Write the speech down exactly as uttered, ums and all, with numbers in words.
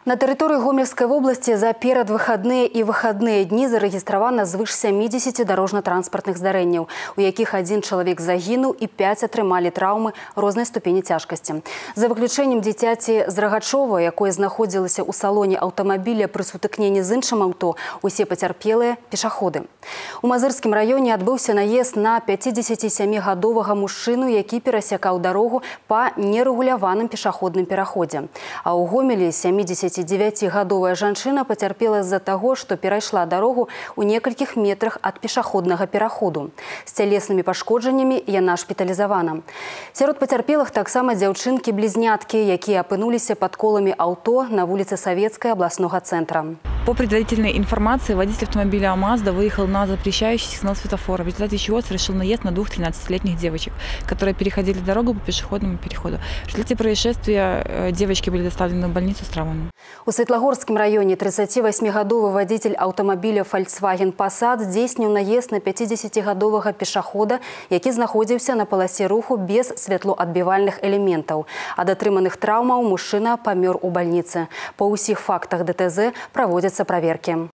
На тэрыторыі Гомельскай вобласці за перадвыхадныя і выхадныя дні зарэгістравана звыш сямідзесяці дарожна-транспартных здарэнняў, у якіх адзін чалавек загінуў і пяць атрымалі траўмы рознай ступені цяжкасці. За выключэннем дзіцяці з Рагачова, якое знаходзілася ў салоне аўтамабіля пры сутыкненні з іншым аўто, усе пацярпелыя пешаходы. У Мазырскім раёне адбыўся наезд на пяцідзесяцісямігадовага мужчыну, які перасякаў дарогу па нерэгуляваным пешаходным пераходзе. А ў Гомелі сямідзесяцідзевяцігадовая жанчына пацярпела з-за таго, што перайшла дарогу ў некалькіх метрах ад пешаходнага пераходу. З цялеснымі пашкоджаннямі яна шпіталізавана. Сярод пацярпелых таксама дзяўчынкі-блізняткі, якія апынуліся пад коламі аўто на вуліцы Савецкай абласнога цэнтра. По предварительной информации, водитель автомобиля Мазда выехал на запрещающий сигнал светофора, в результате чего совершил наезд на двух тринадцатилетних девочек, которые переходили дорогу по пешеходному переходу. В результате происшествия девочки были доставлены в больницу с травмами. У Светлагорскім раёне тридцативосьмигадовый водитель автомобиля Volkswagen Passat здзейсніў наезд на пяцідзесяцігадовага пешахода, які знаходзіўся на паласе руху без светлоадбівальных элементаў. Ад атрыманых траўмаў мужчына памёр у больніцы. Па ўсіх фактах ДТЗ праводзяцца праверкі.